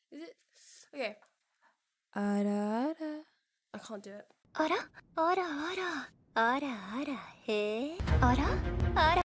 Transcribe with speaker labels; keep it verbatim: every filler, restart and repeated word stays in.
Speaker 1: Is it? Okay. Ara Ara. I can't do it.
Speaker 2: Ara, ara, ara, ara, ara, hey. Ara, ara.